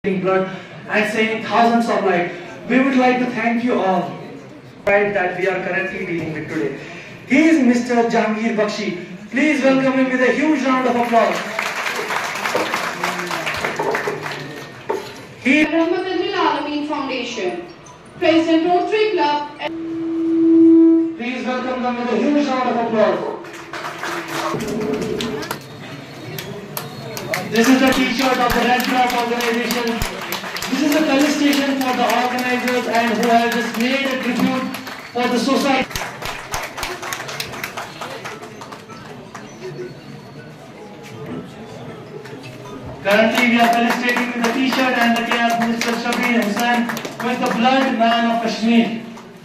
blood and saving thousands of lives. We would like to thank you all that we are currently dealing with today. He is Mr. Jahangir Bakshi. Please welcome him with a huge round of applause. He Rahmatul Alameen Foundation, President Rotary Club. Please welcome them with a huge round of applause. This is the T-shirt of the Red Cross organization. This is a felicitation for the organizers and who have just made a tribute for the society. Currently, we are felicitating with the T-shirt and the cap Mr. Shabir Hussain with the Blood Man of Kashmir.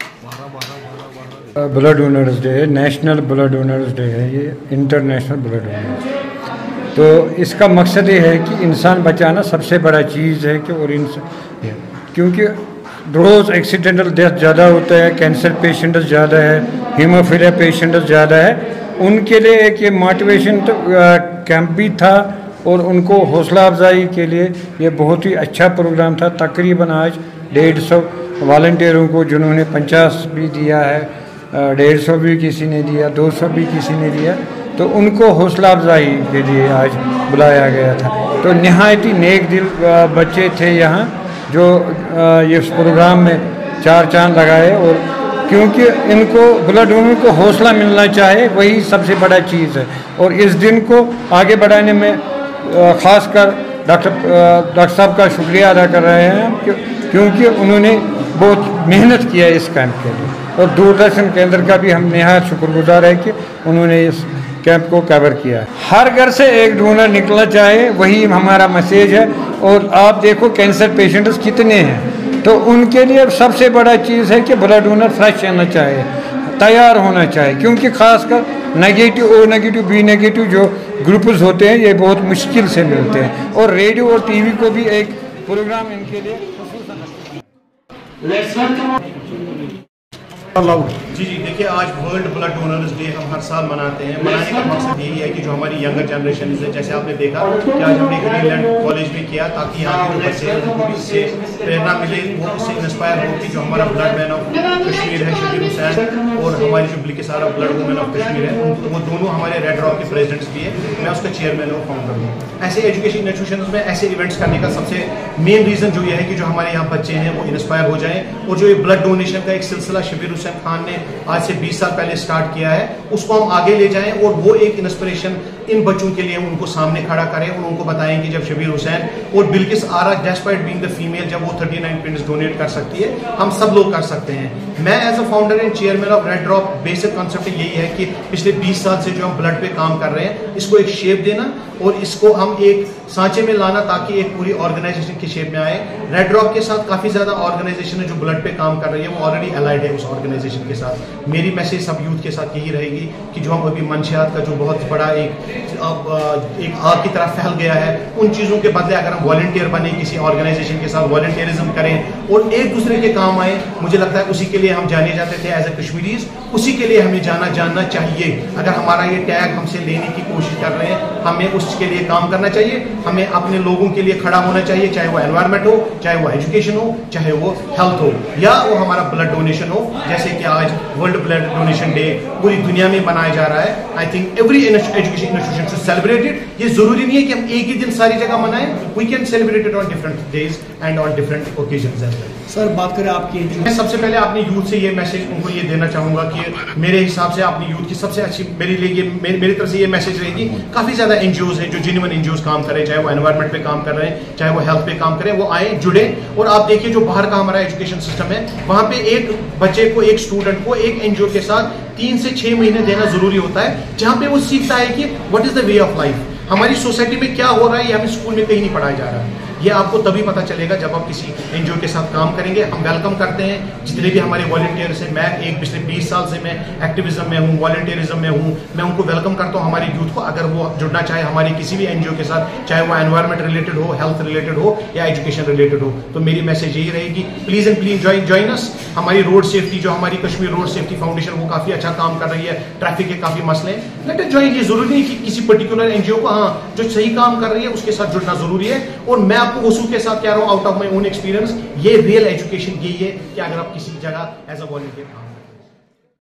Blood donors day है, national blood donors day है, ये international blood donors. तो इसका मकसद ये है कि इंसान बचाना सबसे बड़ा चीज़ है कि और इंसान, क्योंकि रोज़ एक्सीडेंटल डेथ ज़्यादा होता है, कैंसर पेशेंट ज़्यादा है, हीमोफीलिया पेशेंट ज़्यादा है, उनके लिए एक ये मोटिवेशन तो कैंप भी था और उनको हौसला अफजाई के लिए ये बहुत ही अच्छा प्रोग्राम था। तकरीबन आज 150 वॉलंटियरों को जिन्होंने 50 भी दिया है, 150 भी किसी ने दिया, 200 भी किसी ने दिया, तो उनको हौसला अफजाई के लिए आज बुलाया गया था। तो नहायती नेक दिल बच्चे थे यहाँ जो ये इस प्रोग्राम में चार चांद लगाए, और क्योंकि इनको ब्लड डोनर को हौसला मिलना चाहे वही सबसे बड़ा चीज़ है। और इस दिन को आगे बढ़ाने में ख़ासकर डॉक्टर साहब का शुक्रिया अदा कर रहे हैं क्योंकि उन्होंने बहुत मेहनत किया इस कैंप के लिए, और दूरदर्शन केंद्र का भी हम निहायत शुक्रगुजार है कि उन्होंने इस कैंप को कवर किया है। हर घर से एक डोनर निकलना चाहे वही हमारा मैसेज है। और आप देखो कैंसर पेशेंट्स कितने हैं, तो उनके लिए सबसे बड़ा चीज़ है कि ब्लड डोनर फ्रेश रहना चाहिए, तैयार होना चाहिए, क्योंकि ख़ासकर negative, O negative, B negative जो ग्रुप्स होते हैं ये बहुत मुश्किल से मिलते हैं। और रेडियो और टीवी को भी एक प्रोग्राम इनके लिए जी देखिए, आज वर्ल्ड ब्लड डोनर्स डे हम हर साल मनाते हैं। मनाने का मकसद यही है कि जो हमारी यंगर जनरेशन है, जैसे आपने देखा कि आज हमने ग्रीनलैंड कॉलेज में किया, ताकि यहाँ के जो बच्चे हैं उनको भी इससे प्रेरणा मिले, वो इससे इंस्पायर हो कि जो हमारा ब्लड मैन ऑफ कश्मीर है शबीर हुसैन और हमारी जो Bilkis Ara blood women of Kashmir है, वो दोनों हमारे रेड रॉक के प्रेजिडेंट्स भी है। मैं उसका चेयरमैन और फाउंडर हूँ। ऐसे एजुकेशन इंस्टीट्यूशन में ऐसे इवेंट्स करने का सबसे मेन रीज़न जो ये है कि जो हमारे यहाँ बच्चे हैं वो इंस्पायर हो जाएं, और जो ये ब्लड डोनेशन का एक सिलसिला शबीर हुसैन खान ने आज से 20 साल पहले स्टार्ट किया है, उसको हम आगे ले जाएं और वो एक इंस्पिरेशन इन बच्चों के लिए उनको सामने खड़ा करें और उनको बताएं कि जब शबीर हुसैन और Bilkis Ara despite being the female, जब वो 39 पिंस डोनेट कर सकती है, हम सब लोग कर सकते हैं। मैं as a founder and chairman of Red Drop, basic concept यही है कि पिछले 20 साल से जो हम ब्लड पे काम कर रहे हैं, इसको एक शेप देना और इसको हम एक सांचे में लाना ताकि एक पूरी ऑर्गेनाइजेशन की शेप में आए। रेड ड्रॉप के साथ काफी ज्यादा ऑर्गेनाइजेशन है जो ब्लड पे काम कर रही है, वो ऑलरेडी अलाइड है उस ऑर्गेनाइजेशन के साथ। मेरी मैसेज सब यूथ के साथ यही रहेगी कि जो हम अभी मंशियात का जो बहुत बड़ा एक आग की तरह फैल गया है, उन चीजों के बदले अगर हम वॉलंटियर बने, किसी ऑर्गेनाइजेशन के साथ वॉलंटियरिज्म करें और एक दूसरे के काम आए, मुझे लगता है उसी के लिए हम जाने जाते थे एज ए कश्मीरीज, उसी के लिए हमें जानना चाहिए। अगर हमारा ये टैग हमसे लेने की कोशिश कर रहे हैं, हमें उसके लिए काम करना चाहिए, हमें अपने लोगों के लिए खड़ा होना चाहिए, चाहे वो एनवायरमेंट हो, चाहे वो एजुकेशन हो, चाहे वो हेल्थ हो, या वो हमारा ब्लड डोनेशन हो, जैसे कि आज वर्ल्ड ब्लड डोनेशन डे पूरी दुनिया में मनाया जा रहा है। I think every education institution should celebrate it. ये जरूरी नहीं है कि हम एक ही दिन सारी जगह मनाएं, we can celebrate it on different days and on different occasions as well. Sir, बात करें आपकी, मैं सबसे पहले अपने यूथ से ये मैसेज उनको ये देना चाहूंगा कि मेरे हिसाब से अपनी यूथ की सबसे अच्छी मेरे लिए मेरी तरफ से ये मैसेज रहेगी, काफी ज्यादा एनजीओज हैं जो जेन्युइन एनजीओज काम कर रहे हैं, चाहे वो एनवायरमेंट पे काम कर रहे हैं, चाहे वो हेल्थ पे काम करें, वो आए जुड़े। और आप देखिए जो बाहर का हमारा एजुकेशन सिस्टम है, वहां पे एक बच्चे को, एक स्टूडेंट को एक एनजीओ के साथ 3 से 6 महीने देना जरूरी होता है, जहां पे वो सीखता है कि what is the way of life, हमारी सोसाइटी में क्या हो रहा है, ये हमें स्कूल में कहीं नहीं पढ़ाया जा रहा है। ये आपको तभी पता चलेगा जब आप किसी एनजीओ के साथ काम करेंगे। हम वेलकम करते हैं जितने भी हमारे वॉलंटियर्स हैं। मैं एक पिछले 20 साल से मैं एक्टिविज्म में हूँ, वॉलंटियरिज्म में हूँ। मैं उनको वेलकम करता हूँ हमारे यूथ को, अगर वो जुड़ना चाहे हमारे किसी भी एनजीओ के साथ, चाहे वो एनवायरमेंट रिलेटेड हो, हेल्थ रिलेटेड हो या एजुकेशन रिलेटेड हो। तो मेरी मैसेज यही रहेगी, please and please join us. हमारी रोड सेफ्टी, जो हमारी कश्मीर रोड सेफ्टी फाउंडेशन, वो काफी अच्छा काम कर रही है, ट्रैफिक के काफी मसले हैं। Let us join. ये जरूरी नहीं कि किसी पर्टिकुलर एनजीओ को, हाँ जो सही काम कर रही है उसके साथ जुड़ना जरूरी है। और मैं आपको वसूल के साथ कह रहा हूँ out of my own experience, ये रियल एजुकेशन यही है कि अगर आप किसी जगह एज अ वॉलंटियर काम करते हैं।